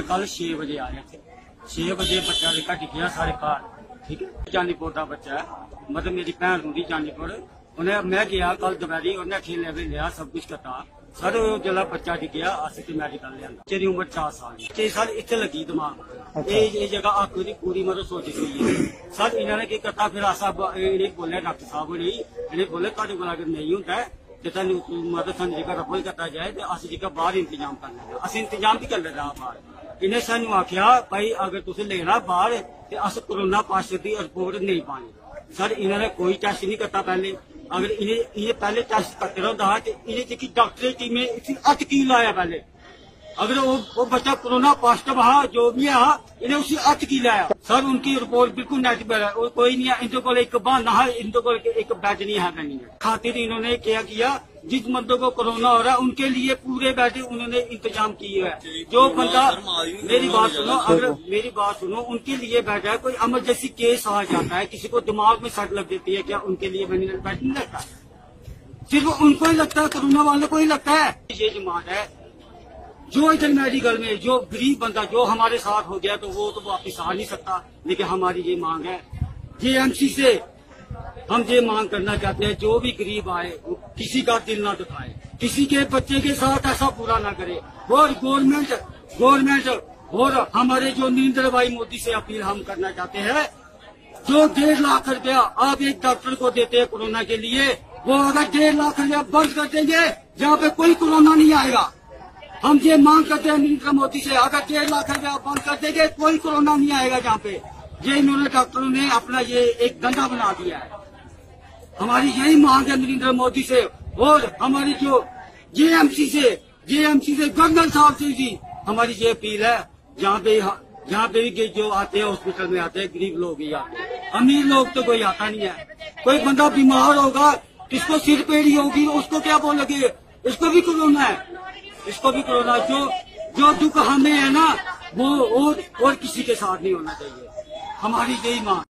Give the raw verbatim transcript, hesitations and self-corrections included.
कल छे बजे आए थे, छे बजे बच्चा देखा टिकिया सारे घर, ठीक है। जानीपुर का बच्चा है, मतलब मेरी भैन होंगी जानीपुर, उन्हें मैं गया कल दोपहरी, उन्हें खेलने भी लिया सब कुछ करता सर, जो बच्चा टिकिया अस मेडिकल लिया, मेरी उम्र चार साल छे साल इतने लगी दिमाग, ये जगह अख की पूरी मतलब सोची हुई है सर। इन्होंने की करता फिर अस इन्हें बोले डॉक्टर साहब ने इन्हें बोले तुहाडे कोल अगर नहीं होता है तो तुहानू मतलब सानू जेकर रफल करता जाए तो अस जेकर बाहर इंतजाम कर लेंगे, अस इंतजाम भी कर लेना बाहर। इन्हें सानू आख्या भाई अगर तुम लेना बाहर तो अस कोरोना पाजिटिव की रिपोर्ट नहीं पानी सर। इन्होंने कोई टेस्ट नहीं करता पहले, अगर इन्हें इन्हें पहले टेस्ट करते रहा तो इन्हें जी डॉक्टर टीम ने अच की लाया पहले, अगर वो, वो बच्चा कोरोना पॉजिटिव हा जो भी है इन्हें उसी अच की लाया सर। उनकी रिपोर्ट बिल्कुल नेगेटिव है, और कोई नहीं है इनके को एक बहाना है, इनके को एक बेड नहीं है नहीं है खातिर इन्होंने क्या किया जिस बंदों को कोरोना हो रहा है उनके लिए पूरे बेड उन्होंने इंतजाम किए है। जो बंदा मेरी बात सुनो, अगर मेरी बात सुनो उनके लिए बेड है। कोई इमरजेंसी केस आ जाता है, किसी को दिमाग में सट लग देती है, क्या उनके लिए बेड नहीं लगता? सिर्फ उनको ही लगता है, कोरोना वालों को ही लगता है। ये जमात है जो इधर मेडिकल में जो गरीब बंदा जो हमारे साथ हो गया तो वो तो वापिस आ नहीं सकता, लेकिन हमारी ये मांग है जेएमसी से, हम ये मांग करना चाहते हैं जो भी गरीब आए वो किसी का दिल ना दुखाए, किसी के बच्चे के साथ ऐसा बुरा ना करे। और गवर्नमेंट गवर्नमेंट और हमारे जो नरेंद्र भाई मोदी से अपील हम करना चाहते हैं, जो डेढ़ लाख रुपया आप एक डॉक्टर को देते हैं कोरोना के लिए, वो अगर डेढ़ लाख रुपया बंद कर देंगे जहाँ पे कोई कोरोना नहीं आएगा। हम ये मांग करते हैं नरेंद्र मोदी से, अगर डेढ़ लाख रुपया बंद कर देंगे कोई कोरोना नहीं आएगा जहाँ पे। ये इन्होंने डॉक्टरों ने अपना ये एक धंधा बना दिया है। हमारी यही मांग है नरेंद्र मोदी से और हमारी जो जेएमसी से जेएमसी से गवर्नर साहब से जी हमारी ये अपील है। जहाँ पे जहाँ पे भी जो आते हैं हॉस्पिटल में आते हैं गरीब लोग ही आते हैं, अमीर लोग तो कोई आता नहीं है। कोई बंदा बीमार होगा, किसको सिर पेड़ी होगी उसको क्या बोलोगे, इसको भी कोरोना है, इसको भी कोरोना। जो जो दुख हमें है ना वो और, और किसी के साथ नहीं होना चाहिए, हमारी यही मांग।